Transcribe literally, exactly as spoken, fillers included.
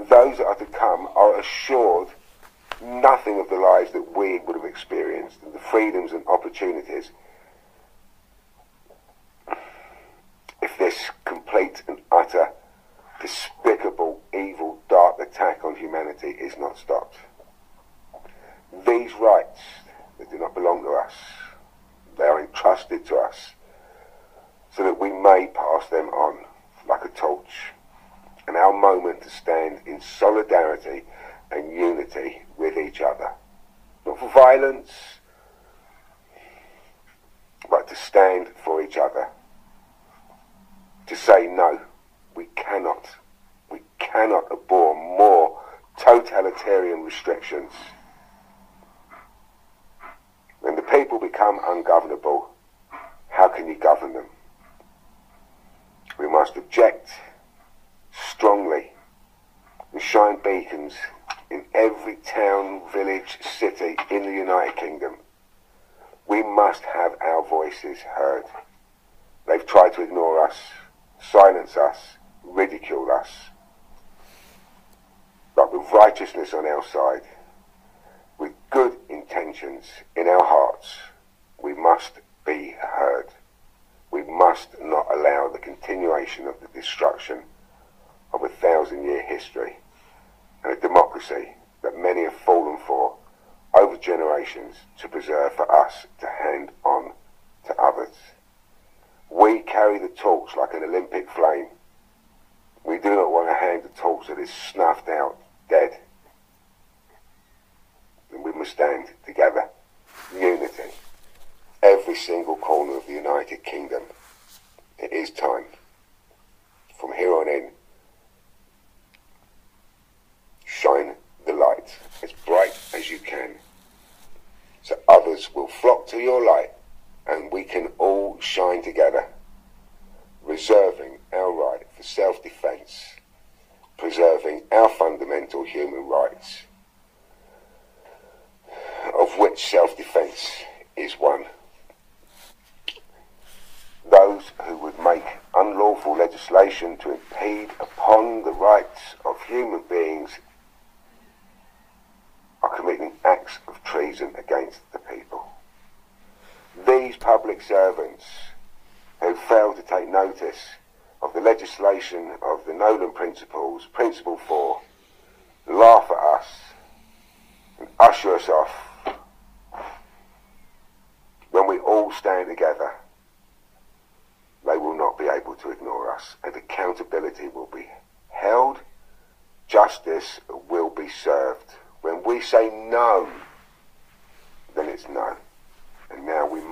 and those that are to come are assured nothing of the lives that we would have experienced and the freedoms and opportunities if this complete and utter, despicable, evil, dark attack on humanity is not stopped. These rights, they do not belong to us. They are entrusted to us so that we may pass them on like a torch. And our moment to stand in solidarity and unity with each other. Not for violence, but to stand for each other. To say no, we cannot, we cannot abhor more totalitarian restrictions. When the people become ungovernable, how can you govern them? We must object strongly and shine beacons in every town, village, city in the United Kingdom. We must have our voices heard. They've tried to ignore us, silence us, ridicule us. But with righteousness on our side, with good intentions in our hearts, we must be heard. We must not allow the continuation of the destruction of a thousand-year history and a democracy that many have fallen for over generations to preserve for us to hand on to others. We carry the torch like an Olympic flame. We do not want to hand the torch that is snuffed out, dead. And we must stand together, unity, every single corner of the United Kingdom. It is time. From here on in, shine the light as bright as you can, so others will flock to your light and we can all shine together, reserving our right for self-defense, preserving our fundamental human rights, of which self-defense is one. Those who would make unlawful legislation to impede upon the rights of human beings are committing acts of treason against the people. These public servants who fail to take notice of the legislation of the Nolan Principles, Principle four, laugh at us and usher us off. When we all stand together, they will not be able to ignore us, and accountability will be held, justice will be served. When we say no, then it's no. And now we